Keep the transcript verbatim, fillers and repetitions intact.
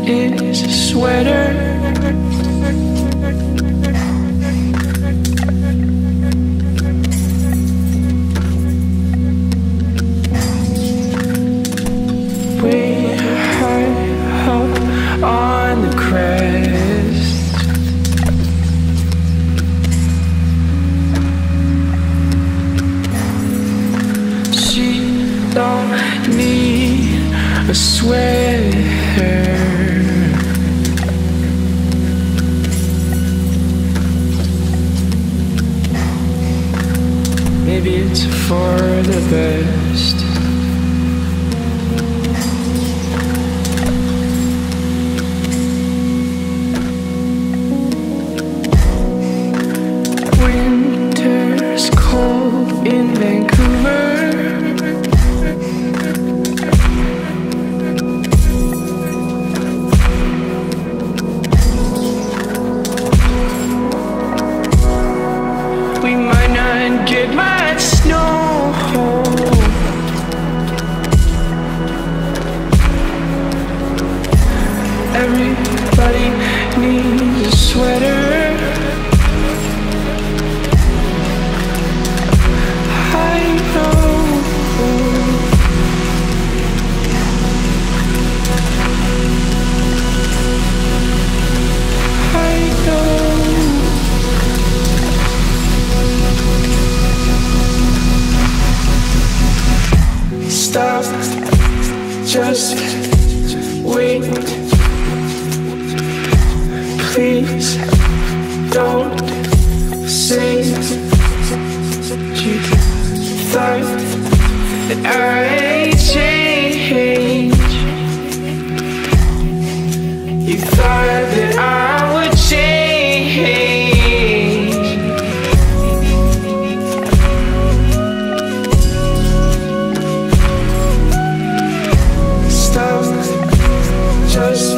is a sweater. Way high up on the crest. She don't need a sweater. Maybe it's for the best. Winter's cold in Vancouver. We might not get much snow. Everybody needs a sweater. I know. I know. Stop, just wait. Please don't say you thought that I change. You thought that I would change. Stop, just